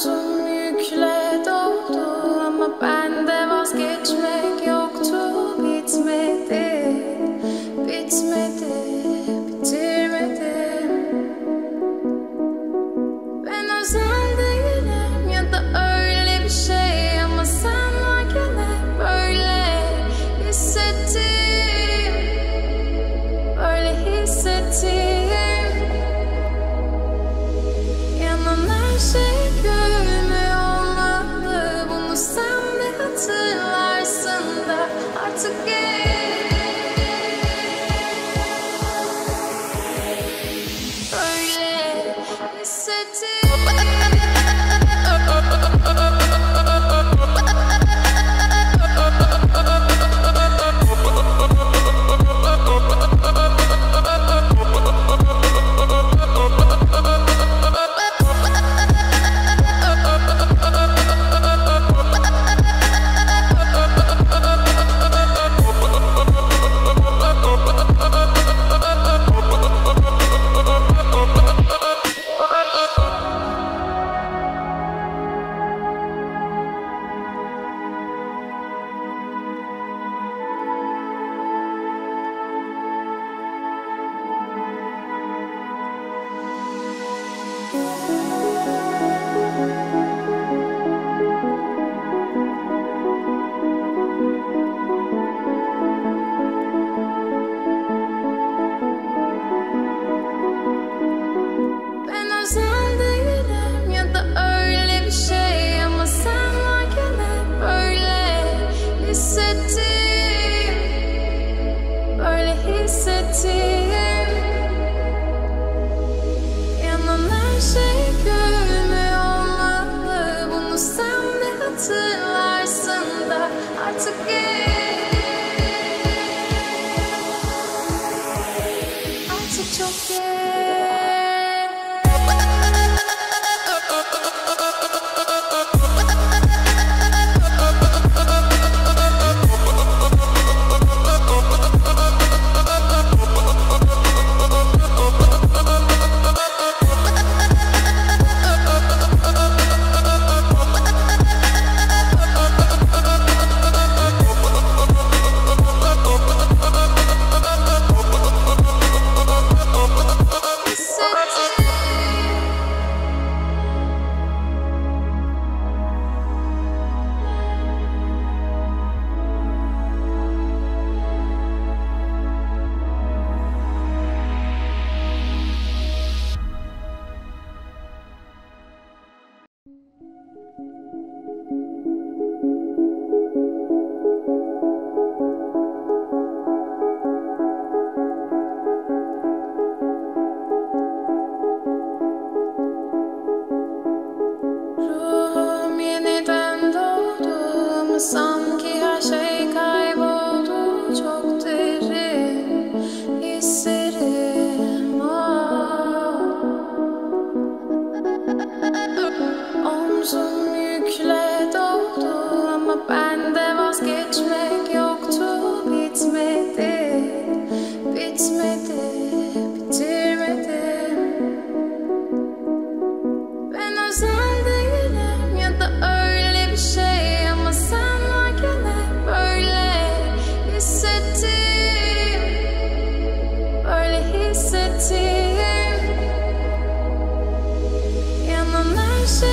Omzum yükle doldu ama bende vazgeçmek yoktu. Bitmedi, bitmedi, bitirmedim. Ben özel değilim ya da öyle bir şey ama sen varken hep böyle hissettim, böyle hissettim. Yanan her şey gülme olmalı, bunu sen de hatırlarsın da artık böyle hissettim. Artık çok geç. Sanki her şey kayboldu, çok derin hislerim. Omzum yükle doldu ama bende vazgeçmek yoktu. Bitmedi, bitmedi, bitirmedim. Ben özel değilim ya da öyle bir şey ama sen hissettim. Yanan her şey